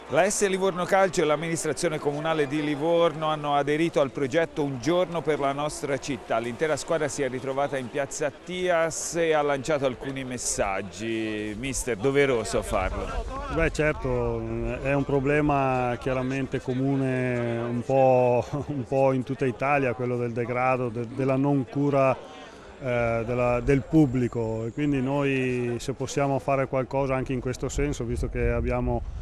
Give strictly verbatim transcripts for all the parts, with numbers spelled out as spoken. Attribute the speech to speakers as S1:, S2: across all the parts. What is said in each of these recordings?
S1: La S Livorno Calcio e l'amministrazione comunale di Livorno hanno aderito al progetto Un giorno per la nostra città. L'intera squadra si è ritrovata in piazza Tias e ha lanciato alcuni messaggi. Mister, doveroso farlo.
S2: Beh certo, è un problema chiaramente comune un po', un po' in tutta Italia, quello del degrado, de, della non cura eh, della, del pubblico, e quindi noi, se possiamo fare qualcosa anche in questo senso, visto che abbiamo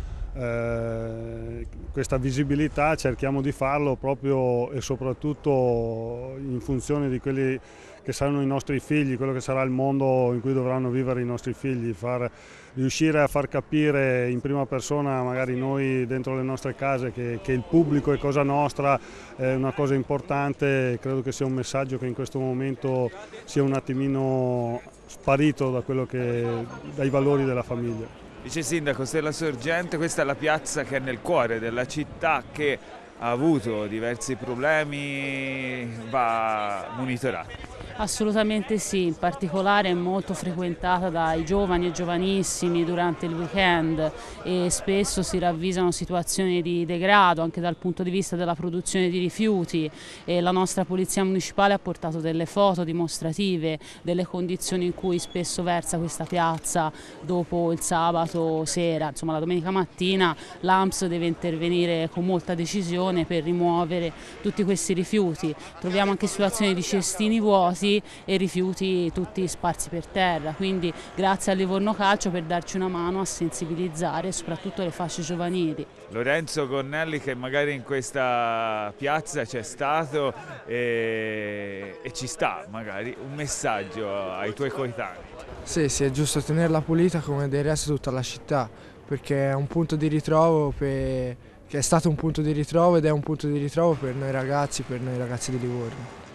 S2: Eh, questa visibilità, cerchiamo di farlo proprio e soprattutto in funzione di quelli che saranno i nostri figli, quello che sarà il mondo in cui dovranno vivere i nostri figli, far, riuscire a far capire in prima persona, magari noi dentro le nostre case, che, che il pubblico è cosa nostra, è una cosa importante. Credo che sia un messaggio che in questo momento sia un attimino sparito da quello che, dai valori della famiglia.
S1: Vice Sindaco, Stella Sorgente, questa è la piazza che è nel cuore della città, che ha avuto diversi problemi, va monitorata.
S3: Assolutamente sì, in particolare è molto frequentata dai giovani e giovanissimi durante il weekend e spesso si ravvisano situazioni di degrado anche dal punto di vista della produzione di rifiuti, e la nostra Polizia Municipale ha portato delle foto dimostrative delle condizioni in cui spesso versa questa piazza dopo il sabato sera. Insomma, la domenica mattina l'A M S deve intervenire con molta decisione per rimuovere tutti questi rifiuti. Troviamo anche situazioni di cestini vuoti e rifiuti tutti sparsi per terra, quindi grazie al Livorno Calcio per darci una mano a sensibilizzare soprattutto le fasce giovanili.
S1: Lorenzo Gonnelli, che magari in questa piazza c'è stato e, e ci sta, magari un messaggio ai tuoi coetanei.
S4: Sì, sì, è giusto tenerla pulita come del resto tutta la città, perché è un punto di ritrovo per, che è stato un punto di ritrovo ed è un punto di ritrovo per noi ragazzi, per noi ragazzi di Livorno.